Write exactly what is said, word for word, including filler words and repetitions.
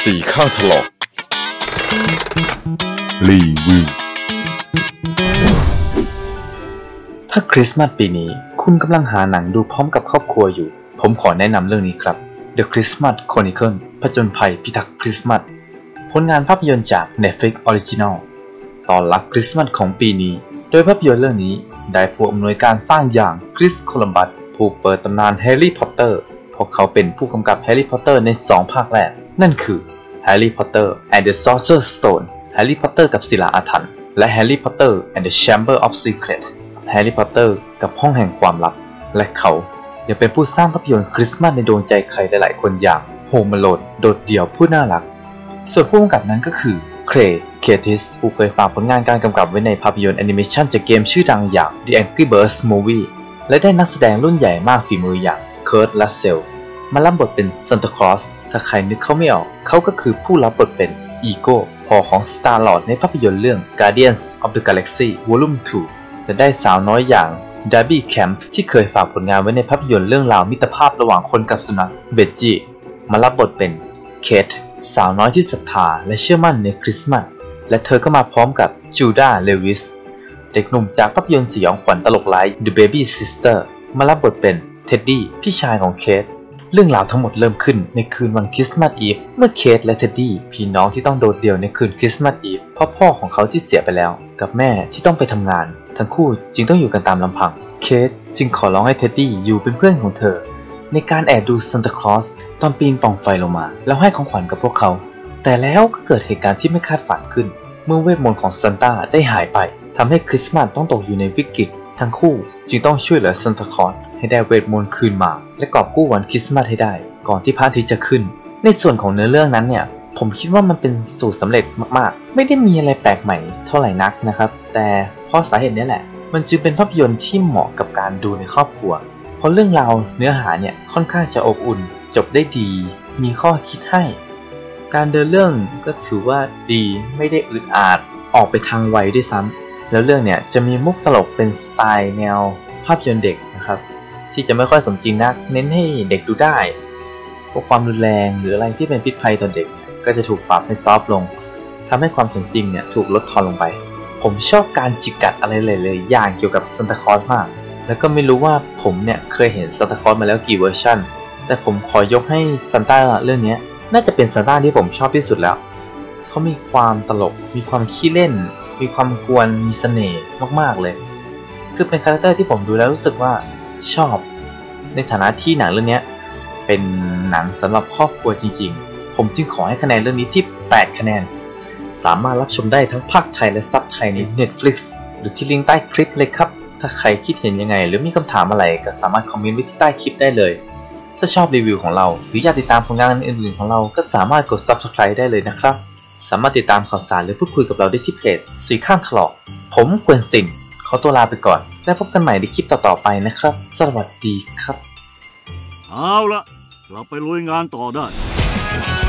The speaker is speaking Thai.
สี่ข้างถลอกรีวิวถ้าคริสต์มาสปีนี้คุณกำลังหาหนังดูพร้อมกับครอบครัวอยู่ผมขอแนะนำเรื่องนี้ครับ The Christmas Chronicle ผจญภัยพิทักษ์คริสต์มาสผลงานภาพยนตร์จาก Netflix Original ตอนรับคริสต์มาสของปีนี้โดยภาพยนตร์เรื่องนี้ได้ผู้อำนวยการสร้างอย่างคริสโคลัมบัสผู้เปิดตำนานแฮร์รี่พอตเตอร์เพราะเขาเป็นผู้กำกับแฮร์รี่พอตเตอร์ในสองภาคแรกนั่นคือ Harry Potter and the Sorcerer's Stone แฮร์รี่พอตเตอร์กับศิลาอาถรรพ์และ Harry Potter and the Chamber of Secrets แฮร์รี่พอตเตอร์กับห้องแห่งความลับและเขายังเป็นผู้สร้างภาพยนตร์คริสต์มาสในดวงใจใครหลายๆคนอย่างโฮมอโลนโดดเดี่ยวผู้น่ารักส่วนผู้กำกับนั้นก็คือเครย์เคทิสผู้เคยฝากผลงานการกำกับไว้ในภาพยนตร์แอนิเมชันจากเกมชื่อดังอย่าง The Angry Birds Movie และได้นักแสดงรุ่นใหญ่มากฝีมืออย่างเคิร์ท รัสเซลมารับบทเป็นซานตาคลอสถ้าใครนึกเขาไม่ออกเขาก็คือผู้รับบทเป็นอีโก้พ่อของ Star-Lord ในภาพยนตร์เรื่อง Guardians of the Galaxy Volume ทูและได้สาวน้อยอย่างดาร์บี้แคมป์ที่เคยฝากผลงานไว้ในภาพยนตร์เรื่องราวมิตรภาพระหว่างคนกับสุนัขเบจจี้มารับบทเป็นเคทสาวน้อยที่ศรัทธาและเชื่อมั่นในคริสต์มาสและเธอก็มาพร้อมกับจูดาห์ เลวิสเด็กหนุ่มจากภาพยนตร์สยองขวัญตลกร้าย The Baby Sister มารับบทเป็นเท็ดดี้พี่ชายของเคทเรื่องราวทั้งหมดเริ่มขึ้นในคืนวันคริสต์มาสอีฟเมื่อเคทและเท็ดดี้พี่น้องที่ต้องโดดเดี่ยวในคืนคริสต์มาสอีฟเพราะพ่อของเขาที่เสียไปแล้วกับแม่ที่ต้องไปทำงานทั้งคู่จึงต้องอยู่กันตามลำพังเคทจึงขอร้องให้เท็ดดี้อยู่เป็นเพื่อนของเธอในการแอบดูซานตาคลอสตอนปีนปล่องไฟลงมาแล้วให้ของขวัญกับพวกเขาแต่แล้วก็เกิดเหตุการณ์ที่ไม่คาดฝันขึ้นเมื่อเวทมนต์ของซานต้าได้หายไปทำให้คริสต์มาสต้องตกอยู่ในวิกฤตทั้งคู่จึงต้องช่วยเหลือซานตาคลอสให้ได้เวทมนต์คืนมาและกอบกู้วันคริสต์มาสให้ได้ก่อนที่พระอาทิตย์จะขึ้นในส่วนของเนื้อเรื่องนั้นเนี่ยผมคิดว่ามันเป็นสูตรสำเร็จมากๆไม่ได้มีอะไรแปลกใหม่เท่าไหร่นักนะครับแต่เพราะสาเหตุนี้แหละมันจึงเป็นภาพยนตร์ที่เหมาะกับการดูในครอบครัวเพราะเรื่องราวเนื้อหาเนี่ยค่อนข้างจะอบอุ่นจบได้ดีมีข้อคิดให้การเดินเรื่องก็ถือว่าดีไม่ได้อึดอัดออกไปทางไวด้วยซ้ำแล้วเรื่องเนี่ยจะมีมุกตลกเป็นสไตล์แนวภาพยนตร์เด็กนะครับที่จะไม่ค่อยสมจริงนักเน้นให้เด็กดูได้พวกความรุนแรงหรืออะไรที่เป็นพิษภัยต่อเด็กก็จะถูกปรับให้ซอฟต์ลงทำให้ความสมจริงเนี่ยถูกลดทอนลงไปผมชอบการจิกกัดอะไรเลยๆอย่างเกี่ยวกับซานตาคลอสมากแล้วก็ไม่รู้ว่าผมเนี่ยเคยเห็นซานตาคลอสมาแล้วกี่เวอร์ชันแต่ผมขอยกให้ซานต้าเรื่องนี้น่าจะเป็นซานต้าที่ผมชอบที่สุดแล้วเขามีความตลกมีความขี้เล่นมีความกวนมีเสน่ห์มากๆเลยคือเป็นคาแรคเตอร์ที่ผมดูแล้วรู้สึกว่าชอบในฐานะที่หนังเรื่องนี้เป็นหนังสำหรับครอบครัวจริงๆผมจึงขอให้คะแนนเรื่องนี้ที่แปดคะแนนสามารถรับชมได้ทั้งภาคไทยและซับไทยใน Netflix หรือที่ลิงก์ใต้คลิปเลยครับถ้าใครคิดเห็นยังไงหรือมีคำถามอะไรก็สามารถคอมเมนต์ไว้ที่ใต้คลิปได้เลยถ้าชอบรีวิวของเราหรืออยากติดตามผลงานอื่นๆของเราก็สามารถกด ซับสไครบ์ ได้เลยนะครับสามารถติดตามข่าวสารหรือพูดคุยกับเราได้ที่เพจสีข้างถลอกผมเกวนสตินขอตัวลาไปก่อนแล้วพบกันใหม่ในคลิปต่อๆไปนะครับสวัสดีครับเอาละเราไปลุยงานต่อได้